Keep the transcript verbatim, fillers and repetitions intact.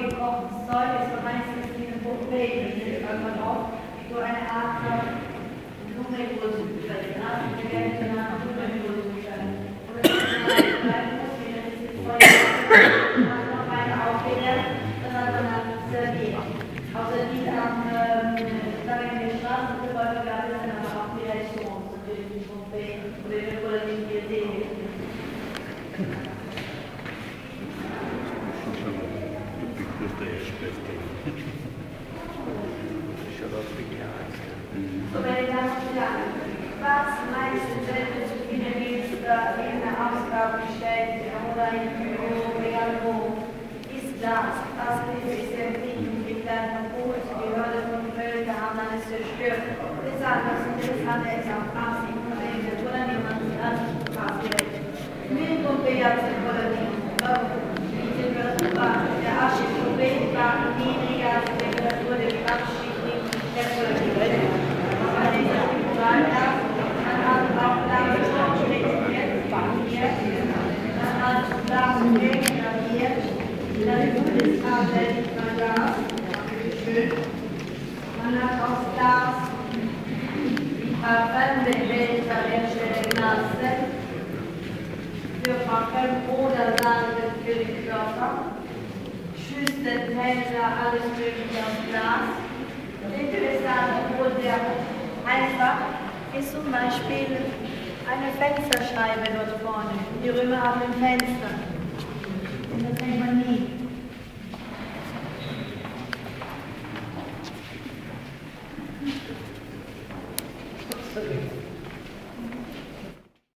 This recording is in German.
vorgekochtes Zeug ist meistens wie eine Buffet, das ist irgendwann auch so eine Art Blumenwurst, das ist eine Art Blumenwurst. Und das ist eine bleiben muss, wenn das ist voll hat noch meine aufgelernt, das hat man dann serviert. Außer die am, ähm, sagen wir, Straßenverkäufer gab es dann aber auch die Restaurants, natürlich nicht Buffet, oder nicht wir sehen. So, meine Damen und Herren, was meinst du selber zu viele Dienste in der Ausgabe gestellt oder im Büro, irgendwo? Ist das, was dieses Empfinden mit deinem Boot, die Hürde von Köln, haben alles zerstört? Deshalb, was interessant ist, auch Passing und Rede, oder niemand an passiert. Mit Pompeia oder nicht? Die Temperatur der Archipel war niedriger als die Temperatur der Abschicht der Politik. Man hat aus Glas die Parfümebehälter herstellen lassen für Parfüm oder Salbe für den Körper, Schüsseln, Hälter, alles mögliche aus Glas. Interessant, obwohl sehr einfach ist zum Beispiel eine Fensterscheibe dort vorne. Die Römer haben ein Fenster. Und das nennt man nie.